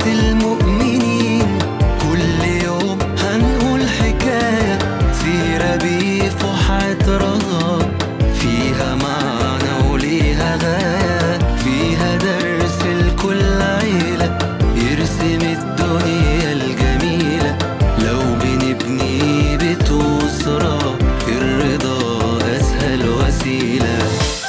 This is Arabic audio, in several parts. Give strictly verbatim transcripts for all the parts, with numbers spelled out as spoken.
المؤمنين. كل يوم هنقول حكاية سيرة بفحات رغب، فيها معنى وليها غاية، فيها درس لكل عيلة يرسم الدنيا الجميلة. لو بنبني بيت وأسرة الرضا أسهل وسيلة.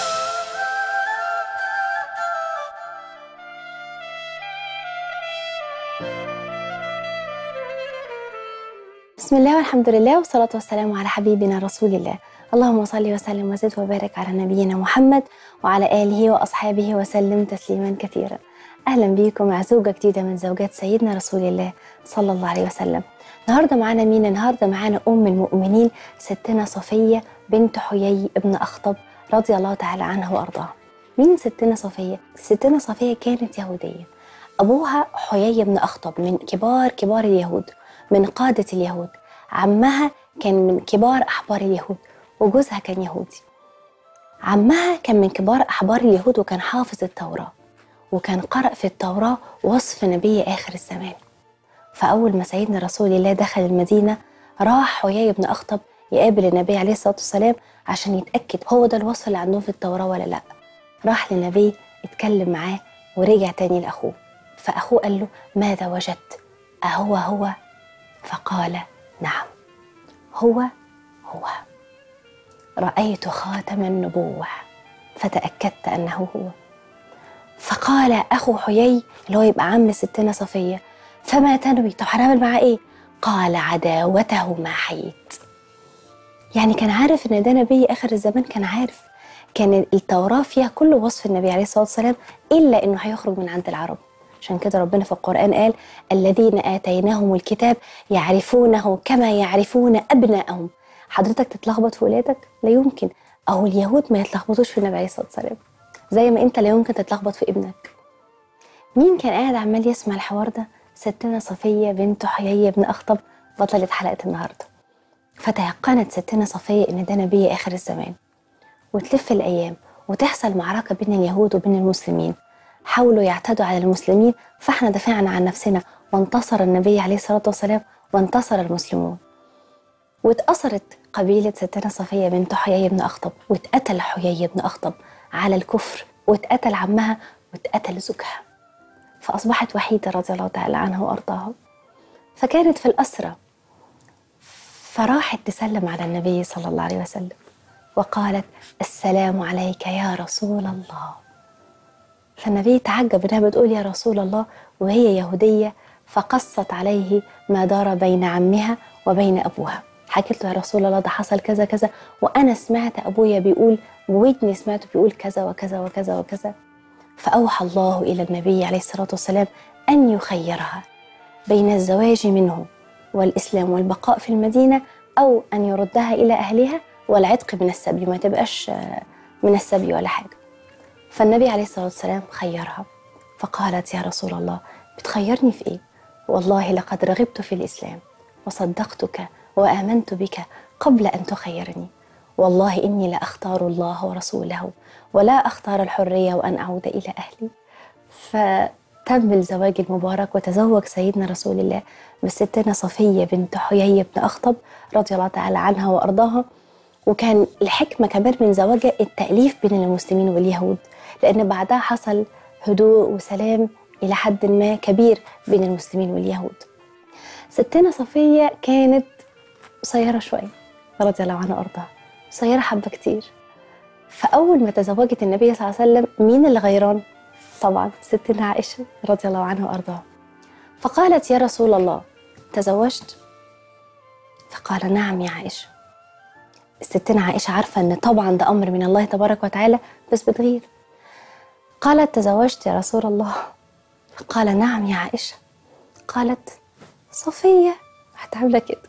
بسم الله والحمد لله والصلاة والسلام على حبيبنا رسول الله. اللهم صل وسلم وزد وبارك على نبينا محمد وعلى آله وأصحابه وسلم تسليما كثيرا. أهلا بيكم مع زوجة جديدة من زوجات سيدنا رسول الله صلى الله عليه وسلم. النهاردة معانا مين؟ النهاردة معانا أم المؤمنين ستنا صفية بنت حيي ابن أخطب رضي الله تعالى عنها وأرضاها. مين ستنا صفية؟ ستنا صفية كانت يهودية، أبوها حيي بن أخطب من كبار كبار اليهود، من قادة اليهود. عمها كان من كبار أحبار اليهود وجوزها كان يهودي. عمها كان من كبار أحبار اليهود وكان حافظ التوراة، وكان قرأ في التوراة وصف نبي آخر الزمان. فأول ما سيدنا رسول الله دخل المدينة راح حيي بن أخطب يقابل النبي عليه الصلاة والسلام عشان يتأكد هو ده الوصف اللي عندهم في التوراة ولا لأ. راح للنبي اتكلم معاه ورجع تاني لأخوه، فأخوه قال له ماذا وجدت؟ أهو هو؟ فقال نعم هو هو، رأيت خاتم النبوة فتأكدت أنه هو. فقال أخو حيي اللي هو يبقى عم ستنا صفية فما تنوي؟ طب هنعمل معاه إيه؟ قال عداوته ما حييت. يعني كان عارف إن ده نبي آخر الزمان، كان عارف، كان التوراة فيها كل وصف النبي عليه الصلاة والسلام إلا إنه هيخرج من عند العرب. عشان كده ربنا في القرآن قال الذين آتيناهم الكتاب يعرفونه كما يعرفون أبناءهم. حضرتك تتلخبط في ولادك؟ لا يمكن. أو اليهود ما يتلخبطوش في النبي عليه الصلاة والسلام، زي ما أنت لا يمكن تتلخبط في ابنك. مين كان قاعد عمال يسمع الحوار ده؟ ستنا صفية بنت حيي بن أخطب بطلة حلقة النهاردة. فتيقنت ستنا صفية إن ده نبي آخر الزمان، وتلف الأيام وتحصل معركة بين اليهود وبين المسلمين. حاولوا يعتدوا على المسلمين فاحنا دافعنا عن نفسنا، وانتصر النبي عليه الصلاة والسلام وانتصر المسلمون. واتأثرت قبيلة ستنا صفية بنت حيي بن أخطب، واتقتل حيي بن أخطب على الكفر، واتقتل عمها، واتقتل زوجها، فأصبحت وحيدة رضي الله تعالى عنها وأرضاها. فكانت في الأسرة، فراحت تسلم على النبي صلى الله عليه وسلم وقالت السلام عليك يا رسول الله. فالنبي تعجب انها بتقول يا رسول الله وهي يهودية، فقصت عليه ما دار بين عمها وبين أبوها. حكيت له يا رسول الله ده حصل كذا كذا، وأنا سمعت أبويا بيقول بودني سمعته بيقول كذا وكذا وكذا وكذا. فأوحى الله إلى النبي عليه الصلاة والسلام أن يخيرها بين الزواج منه والإسلام والبقاء في المدينة، أو أن يردها إلى أهلها والعتق من السبي، ما تبقاش من السبي ولا حاجة. فالنبي عليه الصلاة والسلام خيرها، فقالت يا رسول الله بتخيرني في إيه؟ والله لقد رغبت في الإسلام وصدقتك وآمنت بك قبل أن تخيرني، والله إني لا أختار الله ورسوله ولا أختار الحرية وأن أعود إلى أهلي. فتم الزواج المبارك، وتزوج سيدنا رسول الله بستنا صفية بنت حيي بن أخطب رضي الله تعالى عنها وأرضاها. وكان الحكمة كمان من زواجها التأليف بين المسلمين واليهود، لأن بعدها حصل هدوء وسلام إلى حد ما كبير بين المسلمين واليهود. ستنا صفية كانت قصيرة شوية رضي الله عنها وأرضاها، قصيرة حبة كتير. فأول ما تزوجت النبي صلى الله عليه وسلم مين اللي غيران؟ طبعا ستنا عائشة رضي الله عنها وأرضاها. فقالت يا رسول الله تزوجت؟ فقال نعم يا عائشة. ستنا عائشة عارفة أن طبعا ده أمر من الله تبارك وتعالى، بس بتغير. قالت تزوجت يا رسول الله؟ فقال نعم يا عائشة. قالت صفية هتعمل كده.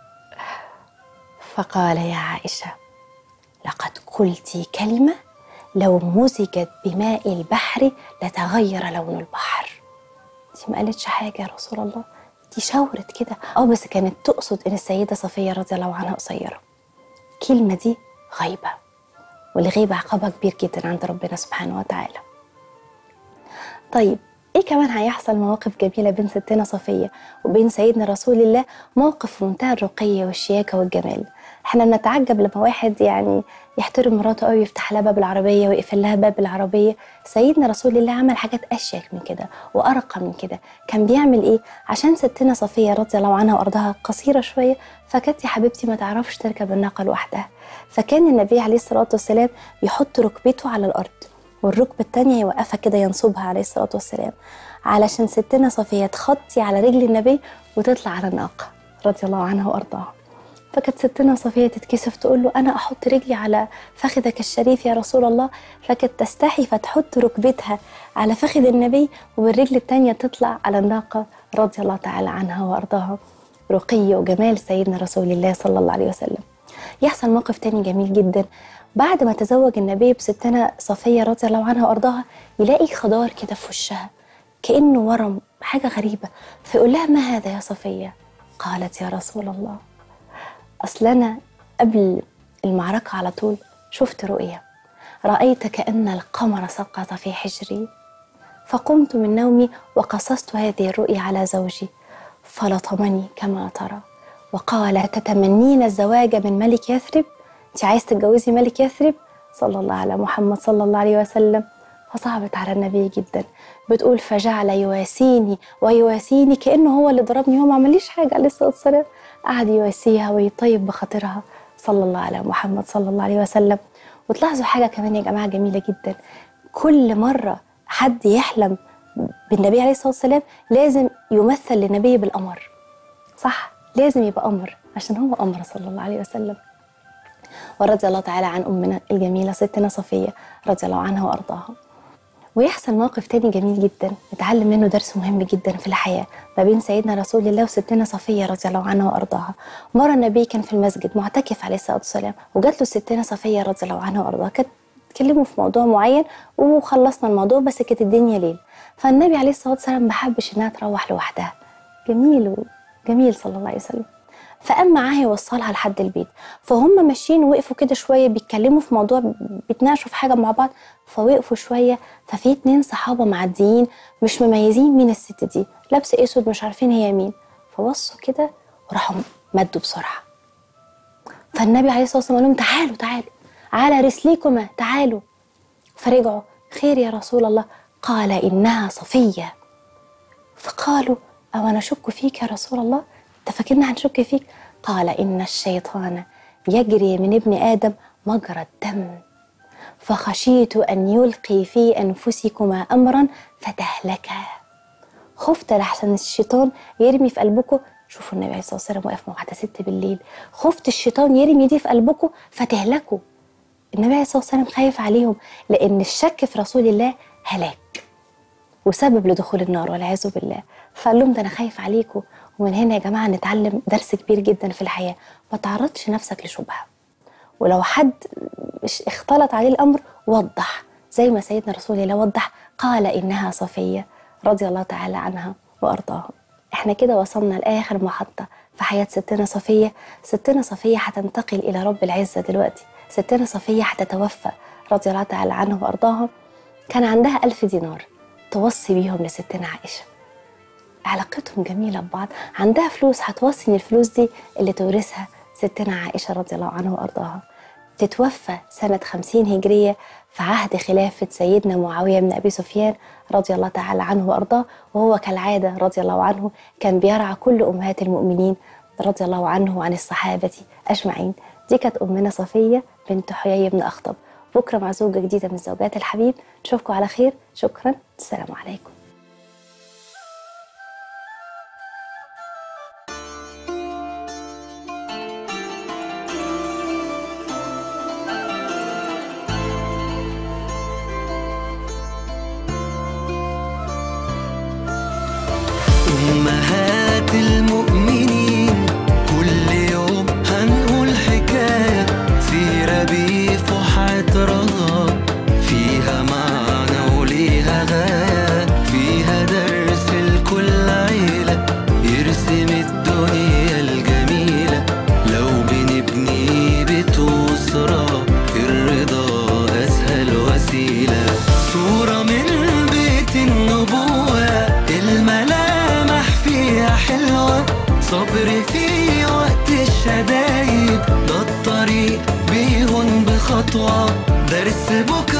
فقال يا عائشة لقد قلتي كلمة لو مزجت بماء البحر لتغير لون البحر. دي ما قالتش حاجة يا رسول الله، دي شاورت كده. اه بس كانت تقصد ان السيدة صفية رضي الله عنها قصيرة. الكلمة دي غيبة، والغيبة عقابها كبير جدا عند ربنا سبحانه وتعالى. طيب ايه كمان هيحصل مواقف جميلة بين ستنا صفية وبين سيدنا رسول الله، موقف في منتهى الرقية والشياكة والجمال. احنا بنتعجب لما واحد يعني يحترم مراته قوي، يفتح لها باب العربية ويقفل لها باب العربية. سيدنا رسول الله عمل حاجات أشيك من كده وأرقى من كده. كان بيعمل ايه؟ عشان ستنا صفية رضي الله عنها وأرضها قصيرة شوية، فكانت يا حبيبتي ما تعرفش تركب الناقة لوحدها، فكان النبي عليه الصلاة والسلام يحط ركبته على الأرض والركبة التانية يوقفها كده ينصبها عليه الصلاة والسلام، علشان ستنا صفية تخطي على رجل النبي وتطلع على الناقة رضي الله عنها وأرضاها. فكانت ستنا صفية تتكسف تقول له أنا أحط رجلي على فخذك الشريف يا رسول الله، فكانت تستحي فتحط ركبتها على فخذ النبي والرجل التانية تطلع على الناقة رضي الله تعالى عنها وأرضاها. رقي وجمال سيدنا رسول الله صلى الله عليه وسلم. يحصل موقف تاني جميل جدا، بعد ما تزوج النبي بستنا صفية رضي الله عنها وأرضاها يلاقي خضار كده في وشها كأنه ورم، حاجة غريبة، فيقول لها ما هذا يا صفية؟ قالت يا رسول الله أصل أنا قبل المعركة على طول شفت رؤية، رأيت كأن القمر سقط في حجري، فقمت من نومي وقصصت هذه الرؤية على زوجي فلطمني كما ترى وقال تتمنين الزواج من ملك يثرب؟ انت عايز تتجوزي ملك يثرب؟ صلى الله على محمد صلى الله عليه وسلم. فصعبت على النبي جدا، بتقول فجعل يواسيني ويواسيني كأنه هو اللي ضربني، هو ما عمليش حاجة عليه الصلاة والسلام، قعد يواسيها ويطيب بخاطرها صلى الله على محمد صلى الله عليه وسلم. وتلاحظوا حاجة كمان يا جماعة جميلة جدا، كل مرة حد يحلم بالنبي عليه الصلاة والسلام لازم يمثل للنبي بالقمر، صح؟ لازم يبقى قمر عشان هو قمر صلى الله عليه وسلم. ورضي الله تعالى عن أمنا الجميلة ستنا صفية رضي الله عنها وأرضاها. ويحصل موقف تاني جميل جدا نتعلم منه درس مهم جدا في الحياة ما بين سيدنا رسول الله وستنا صفية رضي الله عنها وأرضاها. مرة النبي كان في المسجد معتكف عليه الصلاة والسلام، وجات له ستنا صفية رضي الله عنها وأرضاها، كانت اتكلموا في موضوع معين وخلصنا الموضوع بس كانت الدنيا ليل، فالنبي عليه الصلاة والسلام ما حبش انها تروح لوحدها، جميل وجميل صلى الله عليه وسلم، فقام معاها يوصلها لحد البيت. فهم ماشيين وقفوا كده شويه بيتكلموا في موضوع، بيتناقشوا في حاجه مع بعض، فوقفوا شويه، ففي اتنين صحابه معديين مش مميزين مين الست دي، لابسه اسود مش عارفين هي مين، فبصوا كده وراحوا مدوا بسرعه. فالنبي عليه الصلاه والسلام قال لهم تعالوا تعالوا على رسليكما تعالوا، فرجعوا خير يا رسول الله؟ قال انها صفيه. فقالوا او نشك فيك يا رسول الله؟ انت فاكرنا هنشك فيك؟ قال إن الشيطان يجري من ابن آدم مجرى الدم، فخشيت أن يلقي في أنفسكما أمرا فتهلكا. خفت لحسن الشيطان يرمي في قلبكم، شوفوا النبي عليه الصلاة والسلام واقف مع واحدة ست بالليل، خفت الشيطان يرمي دي في قلبكم فتهلكوا. النبي عليه الصلاة والسلام خايف عليهم لأن الشك في رسول الله هلاك وسبب لدخول النار والعياذ بالله، فقال لهم ده أنا خايف عليكم. ومن هنا يا جماعة نتعلم درس كبير جدا في الحياة، ما تعرضش نفسك لشبهة، ولو حد اختلط عليه الأمر وضح زي ما سيدنا رسول الله وضح، قال إنها صفية رضي الله تعالى عنها وأرضاها. احنا كده وصلنا لآخر محطة في حياة ستنا صفية. ستنا صفية هتنتقل إلى رب العزة دلوقتي، ستنا صفية هتتوفى رضي الله تعالى عنها وأرضاها. كان عندها ألف دينار توصي بيهم لستنا عائشة، علاقتهم جميلة ببعض، عندها فلوس هتوصي ان الفلوس دي اللي تورثها ستنا عائشة رضي الله عنها وأرضاها. تتوفى سنة خمسين هجرية في عهد خلافة سيدنا معاوية بن أبي سفيان رضي الله تعالى عنه وأرضاه، وهو كالعادة رضي الله عنه كان بيرعى كل أمهات المؤمنين رضي الله عنه وعن الصحابة أجمعين. دي كانت أمنا صفية بنت حيي بن أخطب. بكرة مع زوجة جديدة من زوجات الحبيب، نشوفكم على خير. شكرا، السلام عليكم. أمهات المؤمنين كل يوم هنقول حكاية سيرة بفحات رغب، فيها معنى وليها غاية، فيها درس لكل عيلة يرسم الدنيا الجميلة. لو بنبني بيت وأسرة الرضا أسهل وسيلة، صورة من بيت النبوة صبر في وقت الشدايد، ده الطريق بيهون بخطوة، درس بكرة